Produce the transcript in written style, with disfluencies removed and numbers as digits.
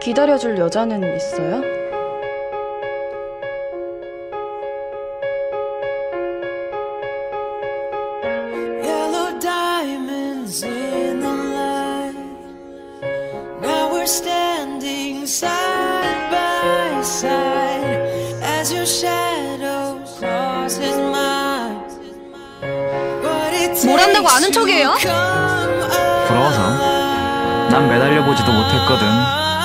기다려줄 여자는 있어요? Yellow diamonds in the light. Now we're standing side by side as your shadow crosses mine. 뭘 한다고 아는 척이에요? 부러워서. 난 매달려보지도 못했거든.